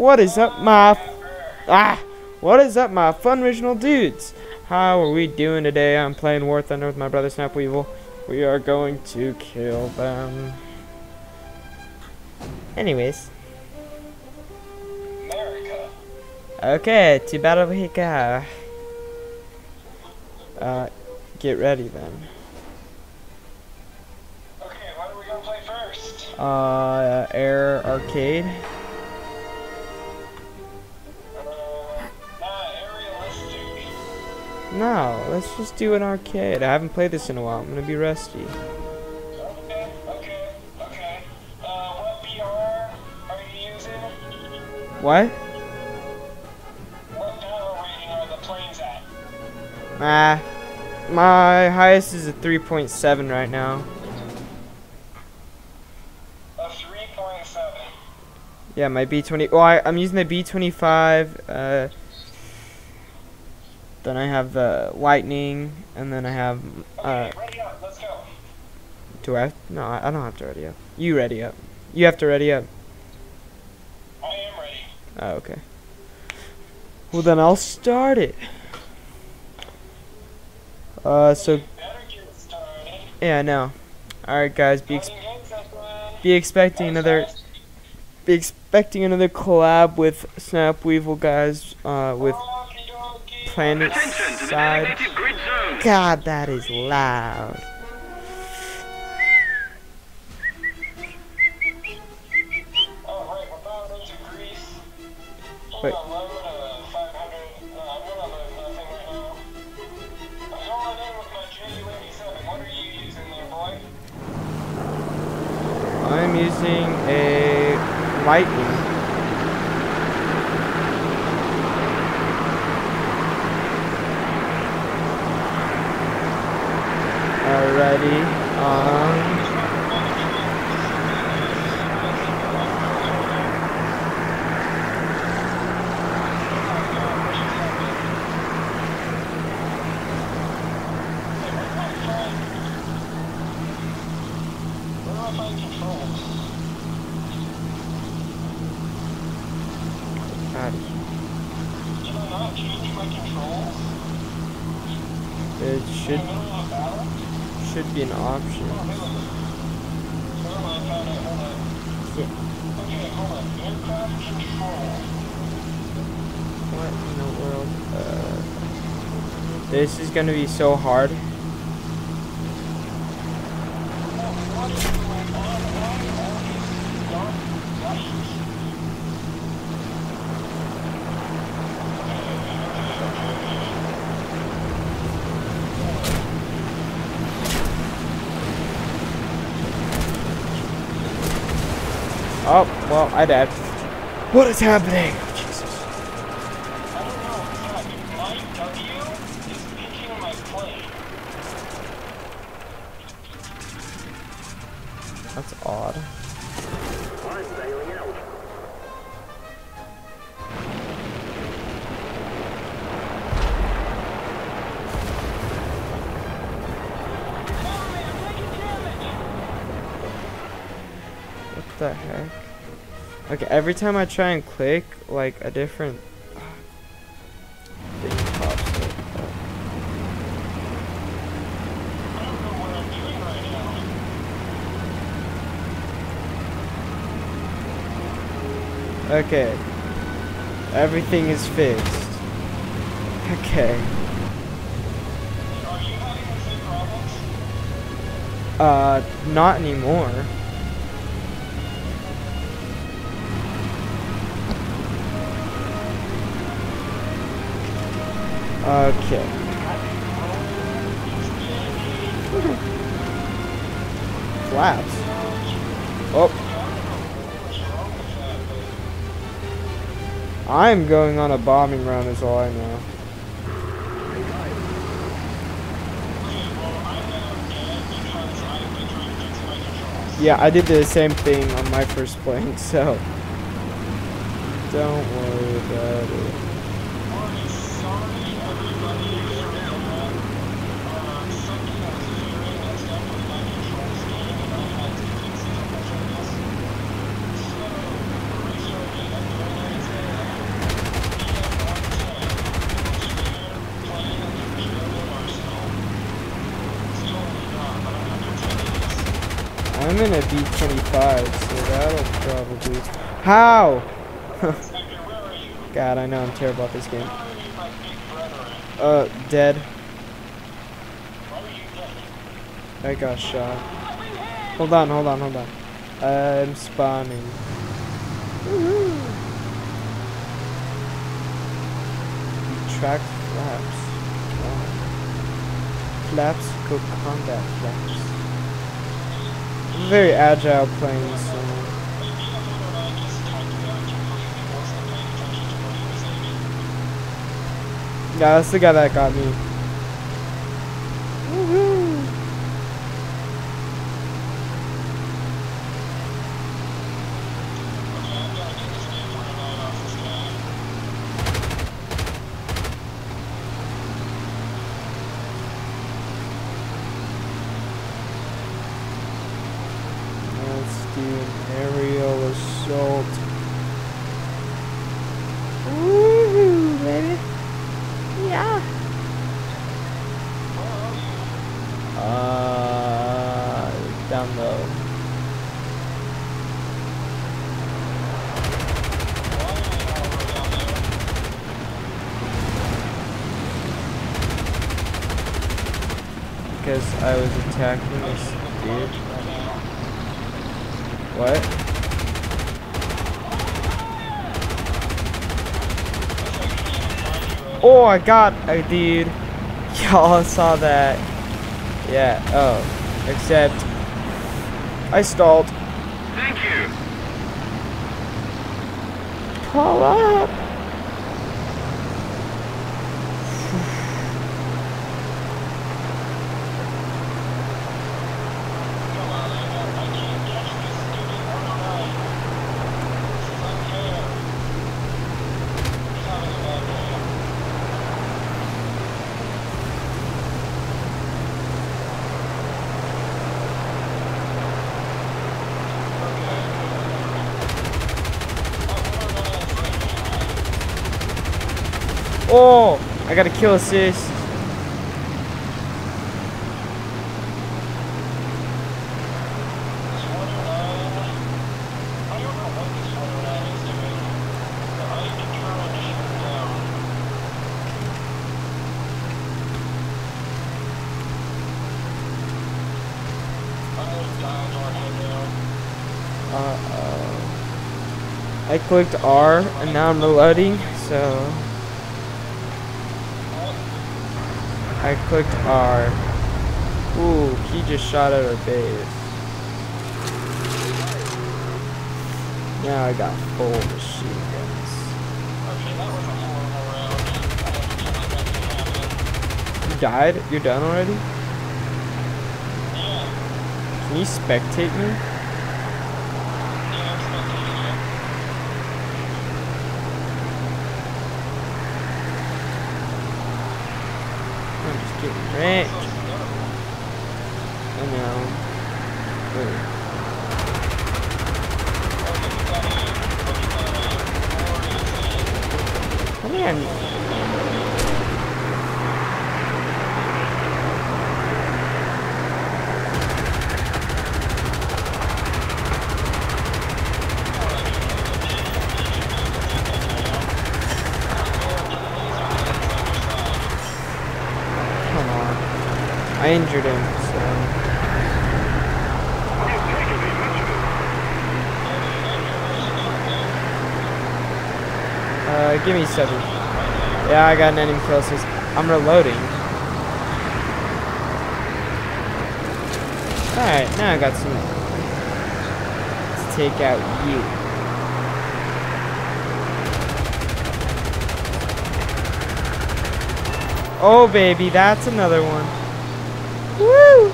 What is up, my what is up, my fun original dudes? How are we doing today? I'm playing War Thunder with my brother Snapweevil. We are going to kill them. Anyways. America. Okay, to battle we go. Get ready then. Okay, what are we gonna play first? Air Arcade. Aerialistic. No, let's just do an arcade. I haven't played this in a while. I'm gonna be rusty. Okay. What BR are you using? What? What battle rating are the planes at? My highest is a 3.7 right now. A 3.7. Yeah, my B20. Well, I'm using the B25. Then I have the Lightning, and then I have. Okay, ready up, let's go. Do I? No, I don't have to ready up. You ready up. You have to ready up. I am ready. Oh, okay. Well, then I'll start it. So. Better get started. Yeah, I know. All right, guys. Be expecting another collab with Snapweevil, guys. With Planet Side. God, that is loud. Alright, we're bound into Greece. Wait. Hold on, load 500. No, I'm gonna load nothing right now. I'm going in with my Ju-87. What are you using there, boy? I'm using a Lightning. Alrighty. Where do I find controls? Did I not change my controls? It In the middle of a battle? should be an option. Never mind, found it. Hold on. Yeah. Okay, hold on. Aircraft control. What in the world? This is gonna be so hard. What is going on? Why all these dark lights? Oh, well, I died. What is happening? Jesus. I don't know. Yeah, my W is picking my plane. That's odd. I'm bailing out. What the heck? Okay, every time I try and click, like, a different thing pops up. I don't know what I'm doing right now. Okay. Everything is fixed. Okay. Are you having the same problems? Not anymore. Okay. Flaps. Oh. I'm going on a bombing run is all I know. Yeah, I did the same thing on my first plane, so don't worry about it. Sorry, everybody. I'm in a B-25, so that'll probably... How? God, I know I'm terrible at this game. Dead. I got shot. Hold on. I'm spawning. Woohoo! Retract flaps. Wow. Flaps go combat flaps. I'm very agile playing this game. Yeah, that's the guy that got me. Woohoo! Let's do an aerial assault. Woohoo, baby! Yeah. Down low. Because I was attacking this dude. What? Oh, I got a dude. Y'all saw that. Yeah, oh. Except I stalled. Thank you. Pull up. Oh, I got a kill assist. I clicked R and now I'm reloading, so I clicked R. Ooh, he just shot at our base. Now I got full machine guns. You died? You're done already? Can you spectate me? I'm just getting wrecked. I know. Wait. I think I'm... I injured him, so... Give me 7. Yeah, I got an enemy kill assist. I'm reloading. Alright, now I got some... Let's take out you. Oh, baby, that's another one. Woo!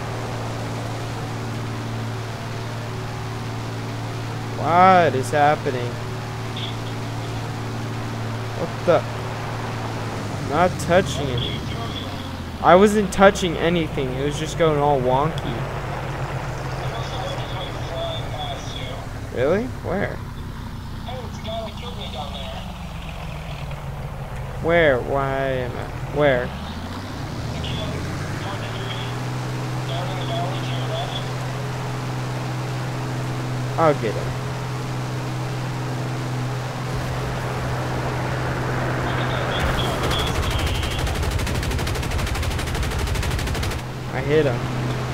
What is happening? What the? I'm not touching it. I wasn't touching anything. It was just going all wonky. Really? Where? Where? Why am I? Where? I'll get him. I hit him.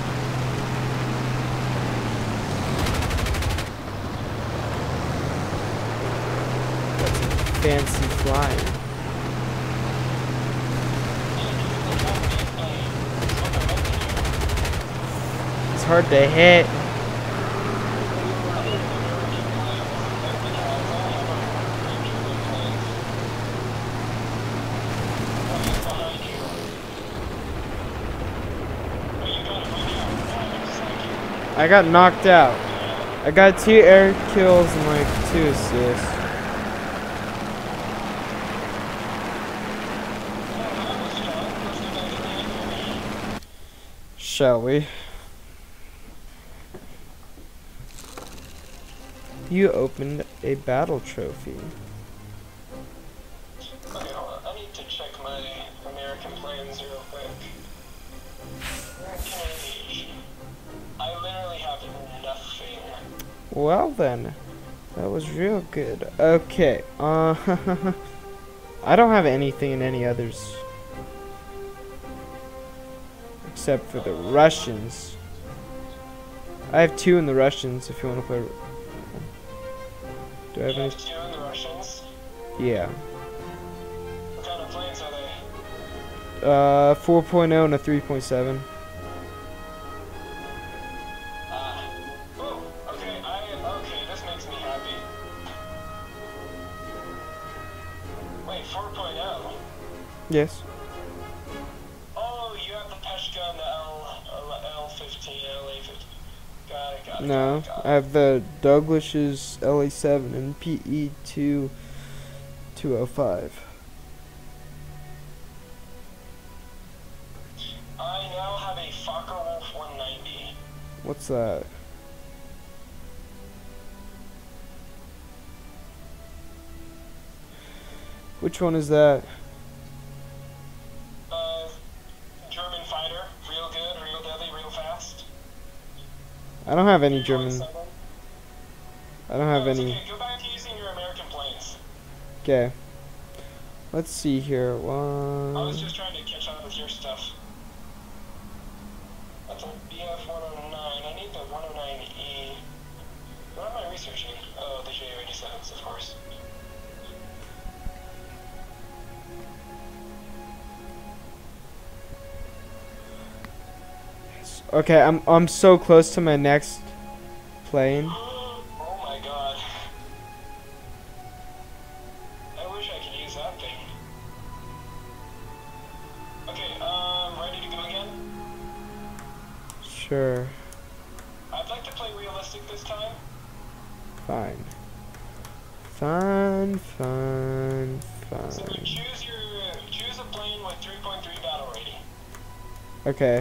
That's some fancy flying. It's hard to hit. I got knocked out. I got 2 air kills and like 2 assists. Shall we? You opened a battle trophy. Okay, hold on. I need to check my American planes real quick. Okay. I literally have nothing. Well then, that was real good. Okay, I don't have anything in any others. Except for the Russians. I have 2 in the Russians if you want to play. Do I have You any? have 2 in the Russians? Yeah. What kind of planes are they? 4.0 and a 3.7. Oh, okay, this makes me happy. Wait, 4.0? Yes. Oh, you have the Peshka and the L15, LA15. Got it. No, I have the Douglas's LA7 and PE2 205. I now have a Focke-Wulf 190. What's that? Which one is that? German fighter. Real good, real deadly, real fast. I don't have any German. 3.7. I don't have It's any. Okay, go back to using your American planes. Okay. Let's see here. I was One. just trying to catch up with your stuff. That's a BF-109. I need the 109E. What am I researching? Oh, the Ju-87s, of course. Okay, I'm so close to my next plane. Oh my god. I wish I could use that thing. Okay, ready to go again? Sure. I'd like to play realistic this time. Fine. Fine. So choose a plane with 3.3 battle rating. Okay.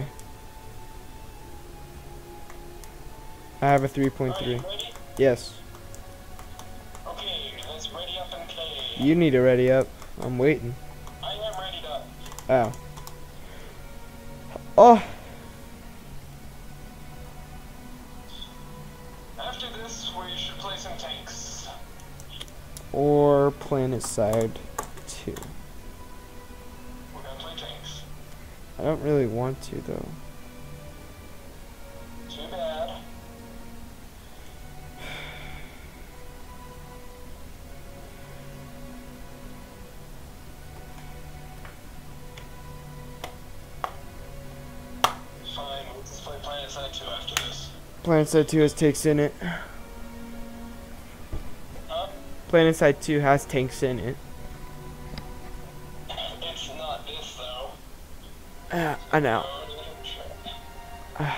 I have a Alright, 3.3. ready? Yes. Okay, let's ready up and play. You need to ready up. I'm waiting. I am ready up. Oh. Oh. After this, we should play some tanks. Or Planet Side 2. We're gonna play tanks. I don't really want to though. Too bad. Fine, let's just play Planet Side 2 after this. Planet Side 2 has tanks in it. Huh? Planet Side 2 has tanks in it. It's not this, though. I know. Sure.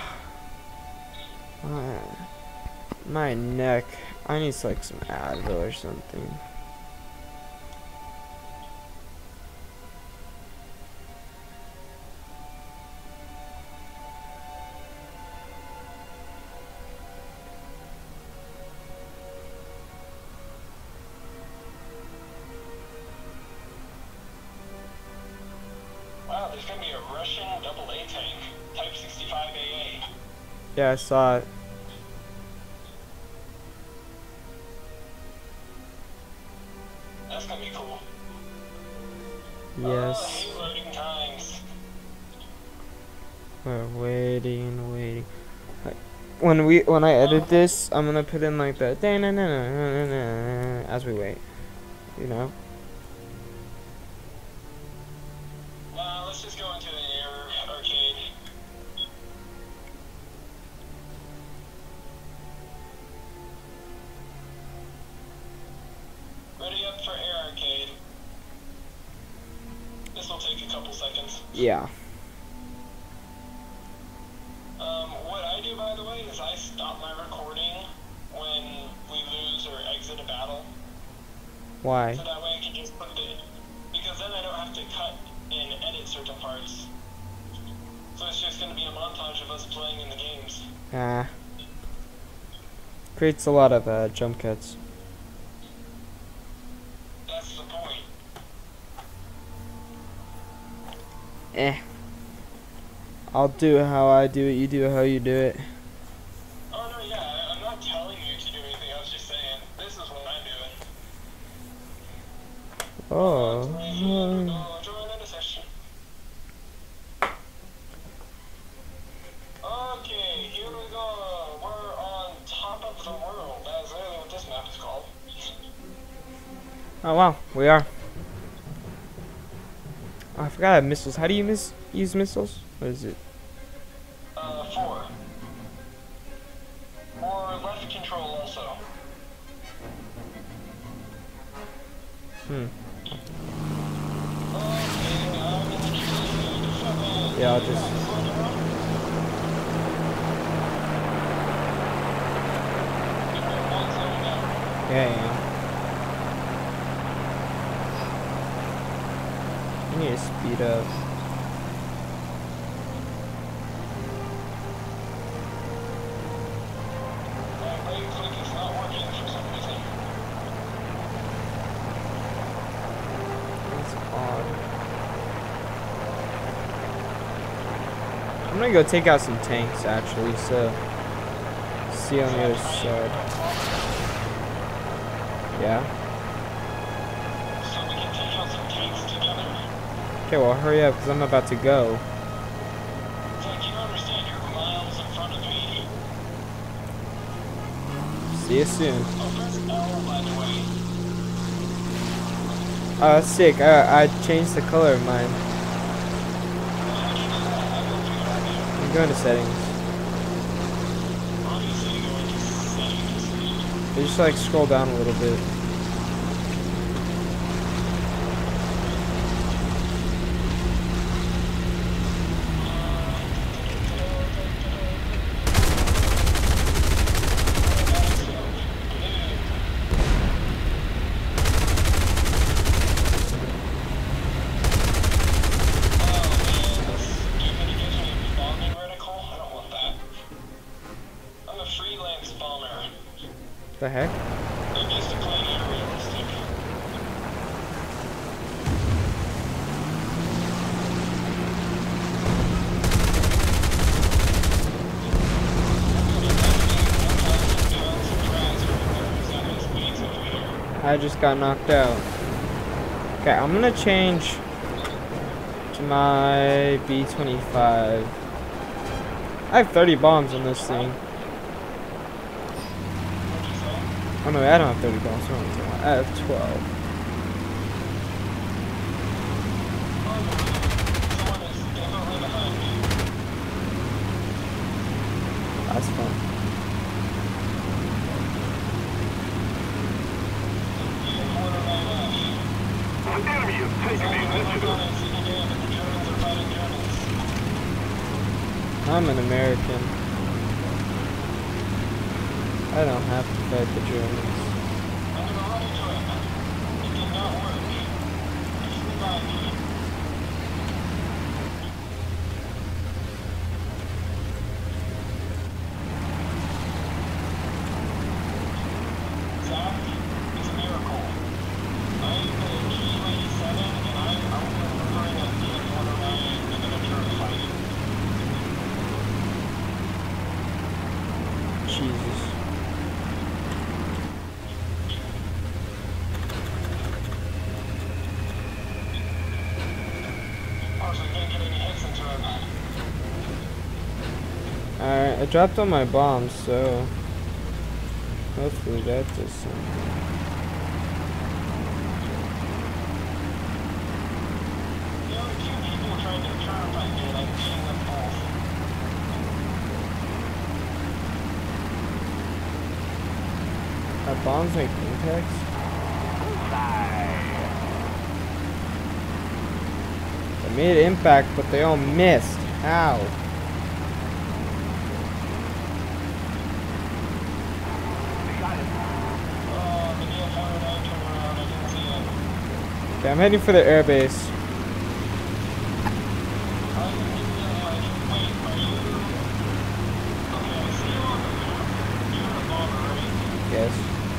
My neck. I need like some Advil or something. Wow, there's gonna be a Russian AA tank, Type 65 AA. Yeah, I saw it. That's gonna be cool. Yes. I hate loading times. We're waiting. Like, when I edit this, I'm gonna put in like the as we wait. You know. Let's just go into the arcade. Ready up for air arcade. This will take a couple seconds. Yeah. What I do, by the way, is I stop my recording when we lose or exit a battle. Why? So that way I can just put because then I don't have to cut and edit certain parts. So it's just going to be a montage of us playing in the games. Creates a lot of jump cuts. That's the point. I'll do it how I do it, you do it how you do it. Oh, no, yeah, I'm not telling you to do anything, I was just saying, this is what I'm doing. Oh. Join in a session. Okay, here we go. We're on top of the world. That's really what this map is called. Oh wow, we are. Oh, I forgot I have missiles. How do you use missiles? What is it? 4. Or left control also. Yeah, I'll just. Yeah. I need to speed up. That's odd. I'm gonna go take out some tanks actually, so see on the other side. Yeah. So we can take out some tanks together. Okay, well hurry up because I'm about to go. It's like you don't understand, you're miles in front of me. See you soon. Oh, press L, by the way. That's sick. I changed the color of mine. How do you do that? I don't figure out yet. I'm going to settings. Obviously, you go into settings. You just like scroll down a little bit. The heck? I'm used to playing it realistic. I just got knocked out. Okay, I'm gonna change to my B-25. I have 30 bombs on this thing. Oh no, I don't have 30 bombs. I have 12. That's fun. Enemy is taking the initiative. I'm an American. I don't have to fight the Germans. Jesus. I dropped all my bombs, so hopefully that does something. Our bombs make impacts? They made impact, but they all missed. How? Okay, I'm heading for the airbase. Yes.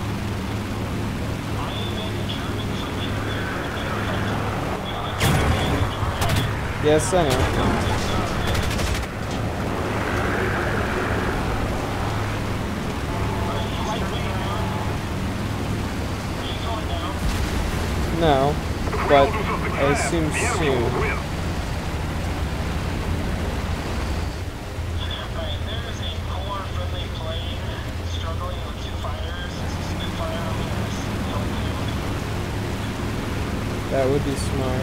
Yes, I know. No, but I assume soon. That would be smart.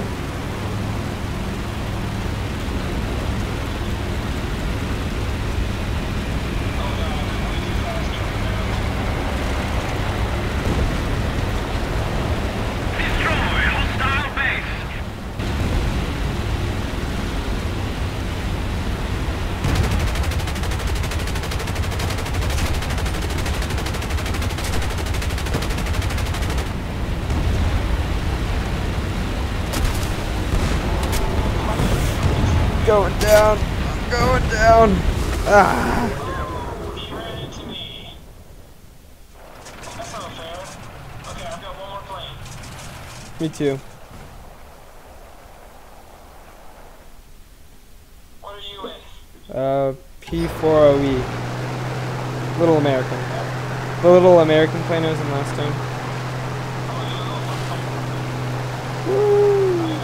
Going down. I'm going down. Ah. He ran into me. That's not fair. Okay, I've got one more plane. Me too. What are you in? P4OE. Little American. The little American plane I was in last time. Woo.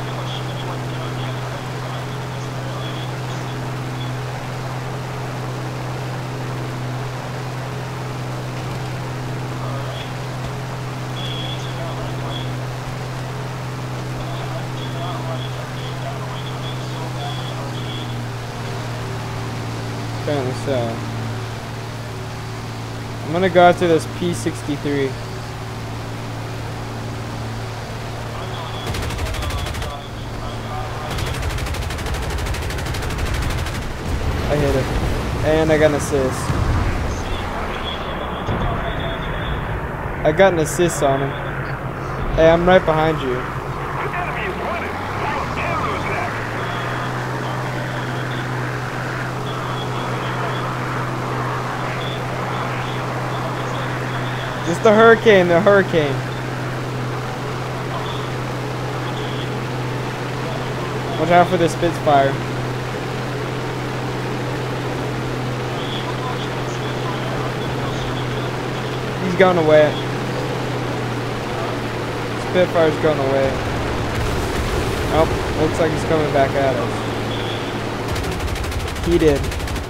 Apparently so. I'm gonna go after this P63. I hit it. And I got an assist. I got an assist on him. Hey, I'm right behind you. Just the hurricane, Watch out for the Spitfire. He's going away. Spitfire's going away. Oh, looks like he's coming back at us. He did.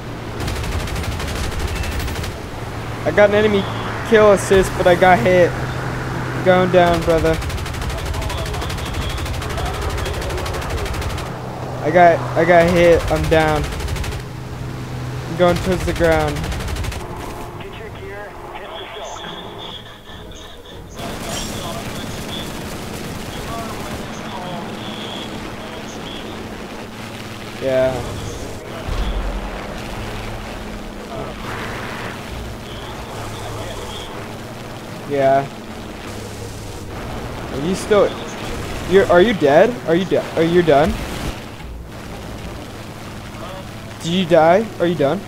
I got an enemy kill assist, but I got hit. Going down, brother. I got hit. I'm down. I'm going towards the ground. Yeah. Yeah. Are you still? Are you dead? Are you dead? Are you done? Did you die? Are you done?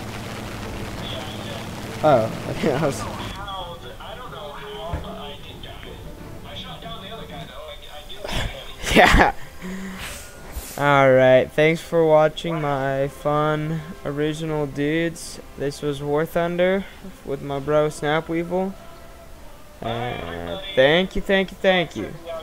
Oh, yeah. I don't know how, but I did die. I shot down the other guy though. I did. Yeah. Alright, thanks for watching my fun original dudes. This was War Thunder with my bro Snapweevil. And thank you.